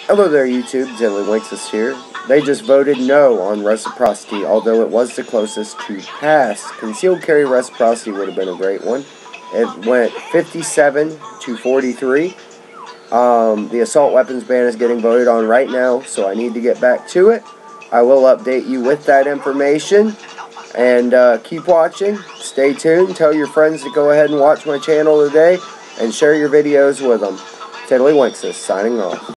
Hello there, YouTube. Winxus here. They just voted no on Reciprocity, although it was the closest to pass. Concealed carry Reciprocity would have been a great one. It went 57 to 43. The assault weapons ban is getting voted on right now, so I need to get back to it. I will update you with that information. And keep watching. Stay tuned. Tell your friends to go ahead and watch my channel today, and share your videos with them. Winxus signing off.